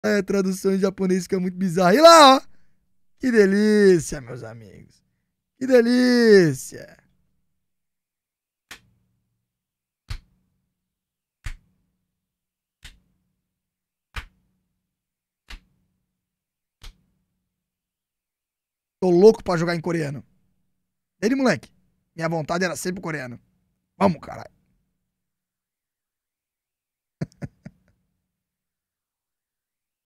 É, tradução em japonês fica muito bizarra. E lá, ó. Que delícia, meus amigos. Que delícia. Tô louco pra jogar em coreano. Ele, moleque. Minha vontade era sempre coreano. Vamos, caralho.